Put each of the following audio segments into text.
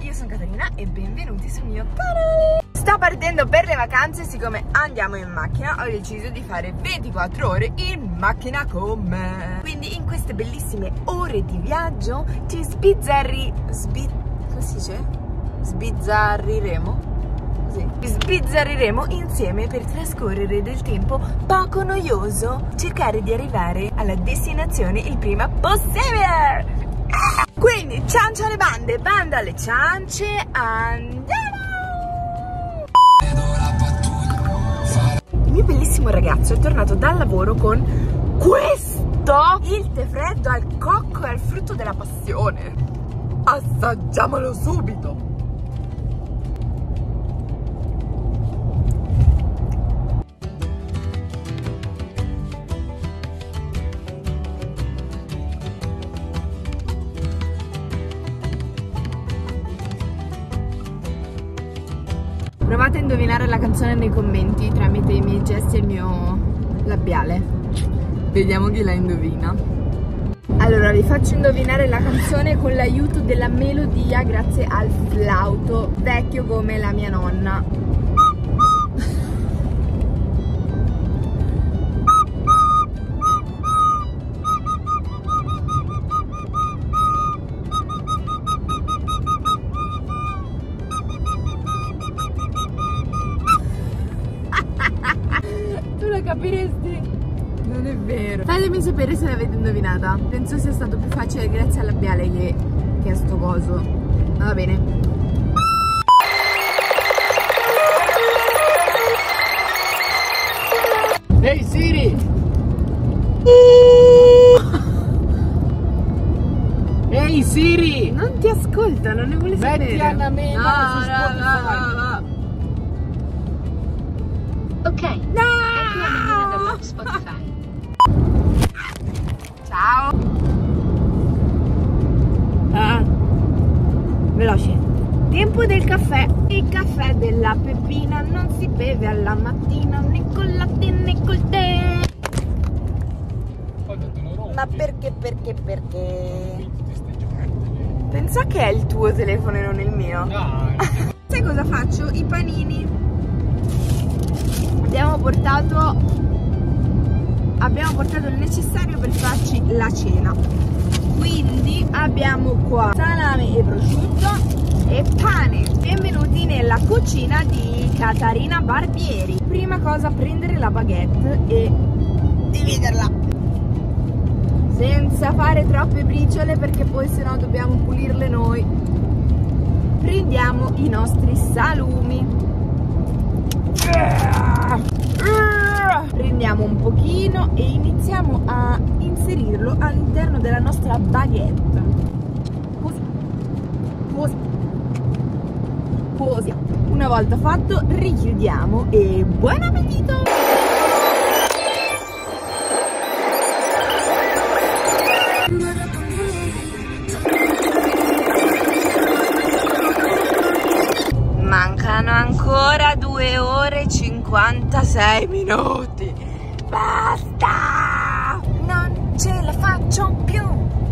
io sono Caterina e benvenuti sul mio canale. Sto partendo per le vacanze, siccome andiamo in macchina ho deciso di fare 24 ore in macchina con me. Quindi in queste bellissime ore di viaggio ci sbizzarriremo insieme per trascorrere del tempo poco noioso, cercare di arrivare alla destinazione il prima possibile. Quindi ciance alle bande, banda alle ciance, andiamo! Il mio bellissimo ragazzo è tornato dal lavoro con questo, il tè freddo al cocco e al frutto della passione. Assaggiamolo subito! Provate a indovinare la canzone nei commenti tramite i miei gesti e il mio labiale. Vediamo chi la indovina. Allora, vi faccio indovinare la canzone con l'aiuto della melodia grazie al flauto, vecchio come la mia nonna. Tu la capiresti? Non è vero. Fatemi sapere se l'avete indovinata. Penso sia stato più facile grazie al labiale che a sto coso. Ma va bene. Ehi Siri! Ehi Siri! Non ti ascolta, non ne vuole sapere. Metti Anna Mena su Spotify. no. Ok, No! ecco la menina dell'app Spotify. Ciao. Veloce. Tempo del caffè. Il caffè della Peppina non si beve alla mattina né col latte né col tè. Ma perché? Pensa che è il tuo telefono e non il mio. No. Sai cosa faccio? I panini. Abbiamo portato il necessario per farci la cena. Quindi abbiamo qua salame e prosciutto e pane. Benvenuti nella cucina di Caterina Barbieri. Prima cosa, prendere la baguette e dividerla senza fare troppe briciole, perché poi sennò dobbiamo pulirle noi. Prendiamo i nostri salumi. Prendiamo un pochino e iniziamo a inserirlo all'interno della nostra baguette. Così. Una volta fatto richiudiamo e buon appetito! Mancano ancora 2 ore e 56 minuti. Basta! Non ce la faccio più.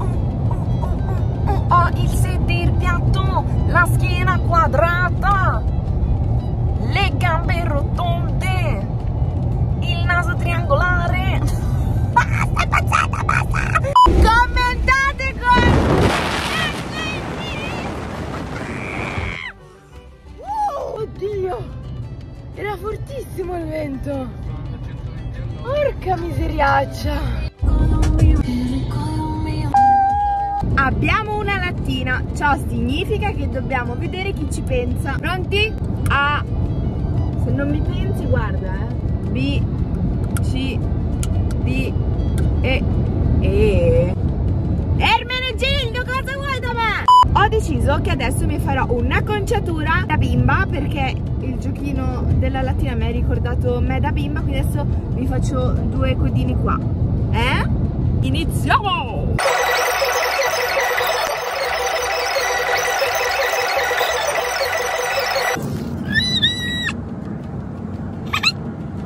Ho il sedere piatto, la schiena quadrata, le gambe rotonde, il naso triangolare. Basta, passata, basta! Commentate Oddio, era fortissimo il vento. Porca miseriaccia. Abbiamo una lattina. Ciò significa che dobbiamo vedere chi ci pensa. Pronti? A. Se non mi pensi, guarda, B, C, D, E. Ermenegildo, cosa vuoi da me? Ho deciso che adesso mi farò una conciatura da bimba, perché il giochino della lattina mi ha ricordato me da bimba, quindi adesso mi faccio 2 codini qua. Iniziamo!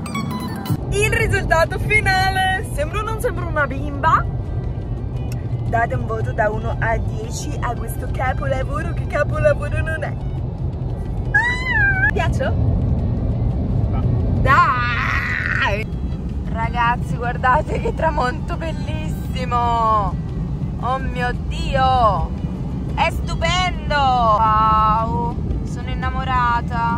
Il risultato finale. Sembro o non sembro una bimba? Date un voto da 1 a 10 a questo capolavoro, che capolavoro non è. Ti piace? Dai! Ragazzi, guardate che tramonto bellissimo! Oh mio Dio! È stupendo! Wow! Sono innamorata!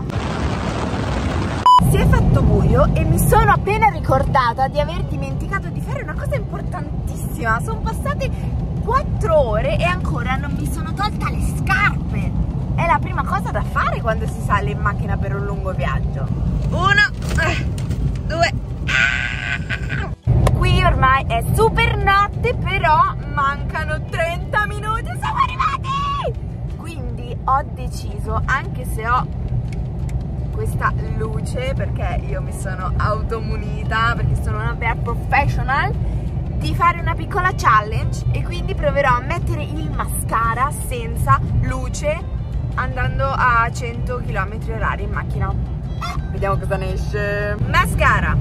Si è fatto buio e mi sono appena ricordata di aver dimenticato di fare una cosa importantissima. Sono passate 4 ore e ancora non mi sono tolta le scarpe. È la prima cosa da fare quando si sale in macchina per un lungo viaggio. 1, 2. Qui ormai è super notte, però mancano 30 minuti e siamo arrivati! Quindi ho deciso, anche se ho questa luce, perché io mi sono automunita, perché sono una vera professional, di fare una piccola challenge, e quindi proverò a mettere il mascara senza luce andando a 100 km/h in macchina. Vediamo cosa ne esce. Mascara.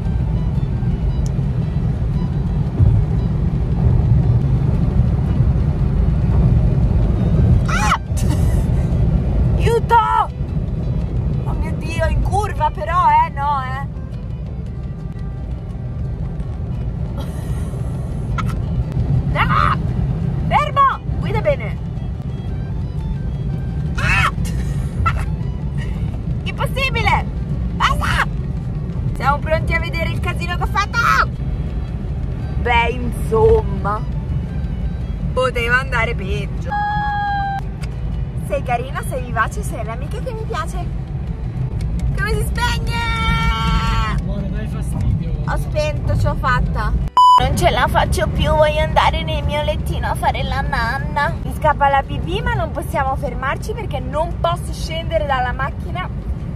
Ah! Aiuto! Oh mio Dio, in curva però, no, Ah! Fermo! Guida bene! Ah! Impossibile! Basta! Siamo pronti a vedere il casino che ho fatto? Beh, insomma, poteva andare peggio. Sei carina, sei vivace, sei l'amica che mi piace. Come si spegne? Amore, dai fastidio. Ho spento, ce l'ho fatta. Non ce la faccio più, voglio andare nel mio lettino a fare la nanna. Mi scappa la pipì, ma non possiamo fermarci perché non posso scendere dalla macchina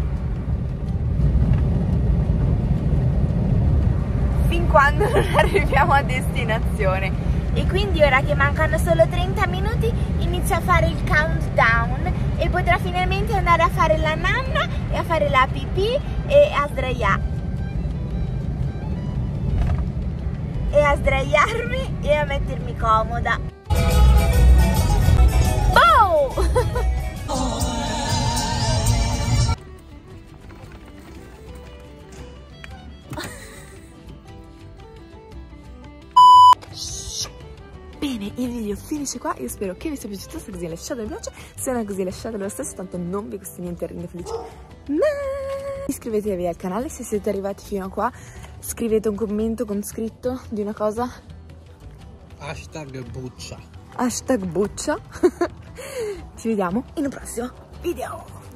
fin quando non arriviamo a destinazione. E quindi ora che mancano solo 30 minuti inizio a fare il countdown e potrò finalmente andare a fare la nanna e a fare la pipì e a sdraiarmi. E a sdraiarmi e a mettermi comoda. Oh! Bene, il video finisce qua. Io spero che vi sia piaciuto. Se così lasciate il piace, se non è così lasciatelo lo stesso, tanto non vi costa niente, rende felice. Iscrivetevi al canale se siete arrivati fino a qua. Scrivete un commento con scritto di una cosa. Hashtag buccia. Hashtag buccia. Ci vediamo in un prossimo video.